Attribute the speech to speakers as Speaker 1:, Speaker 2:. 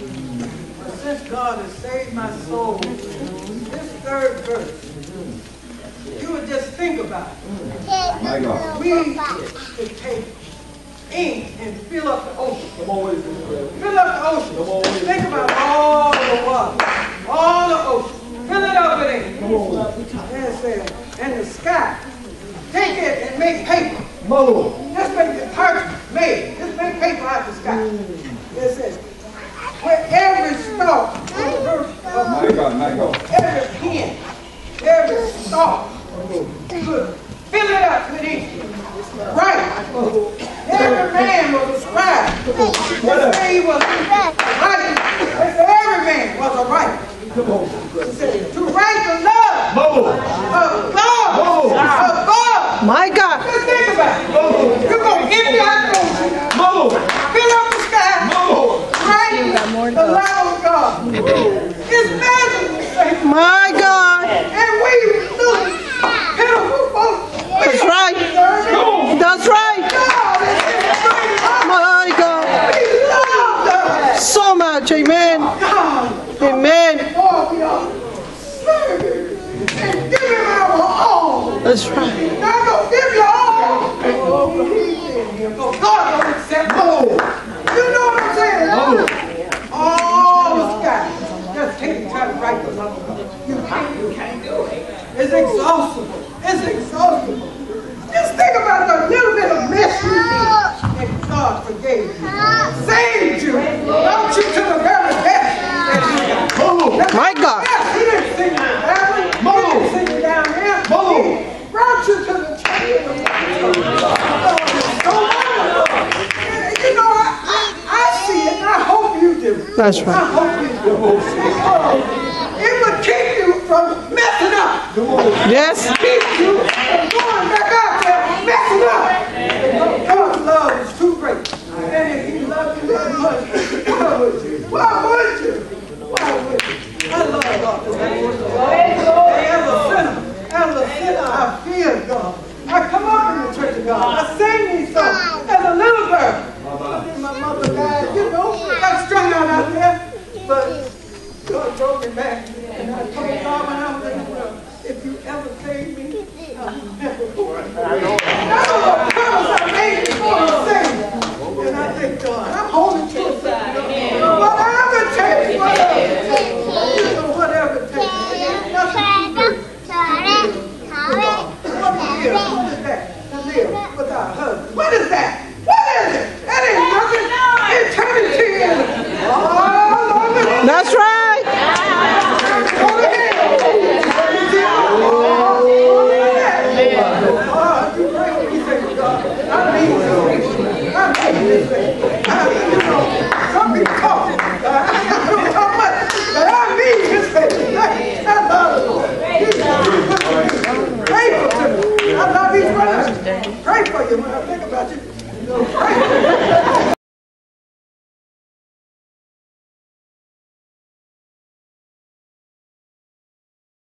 Speaker 1: But since God has saved my soul, this third verse, you would just think about it.
Speaker 2: My God.
Speaker 1: We could take ink and fill up the ocean.
Speaker 2: Come on with it.
Speaker 1: Fill up the ocean. Think about all the water, all the ocean. Fill it up with ink. And the sky. Take it and make paper.
Speaker 2: Move.
Speaker 1: Just make the parchment made. Just make paper out of the sky. It says, where every stalk of
Speaker 2: My God, my God.
Speaker 1: every pen, every stalk, fill it up with ink. Right. Every man was a scribe. They say he was a writer. They say every man was a writer. It said, to write the love of God above.
Speaker 3: My God.
Speaker 1: Just think about it. You're going to empty out the ocean. Fill up the sky. Write the love of God. It's magic.
Speaker 3: My God.
Speaker 1: And we little pitiful folks.
Speaker 3: That's right. That's right. My God.
Speaker 1: He loved us.
Speaker 3: So much. Amen. Amen.
Speaker 1: Oh, we are serving and give him our all.
Speaker 3: That's right.
Speaker 1: Not gonna give you all. God don't accept all. You know what I'm saying? All the sky. Just take the time to write the love of God. You can't do it. It's exhaustible. It's exhaustible. Just think about the little bit of mess you did, and God forgave you. Saved you. Brought you to the very best.
Speaker 3: My God.
Speaker 1: Yes, he didn't send you down. He didn't send you down here. He brought you to the church. You know, I see it, and I hope you do.
Speaker 3: That's right.
Speaker 1: I hope you do. Because it would keep you from messing up.
Speaker 3: Yes.
Speaker 1: Keep you from going back out there messing up. God's love is too great. And if he loved you that much, why would you? Why would you? Why would you? I love God. As a sinner, I fear God. I come up in the church of God. I sang these songs as a little girl. Then my mother died, you know, got strung out there. But God brought me back. And I told God when I was in the world, if you ever save me, I'll never go. I don't know what promise I made before I saved me. And I thank God. I'm holding to it. Whatever it takes, whatever it takes. You know, whatever it takes. Nothing too great. What is that? To live without a husband. What is that? What is it? That ain't nothing. Eternity is. Oh, Lord.
Speaker 3: That's right.
Speaker 1: Go ahead. Oh, you pray when you say God. I mean this.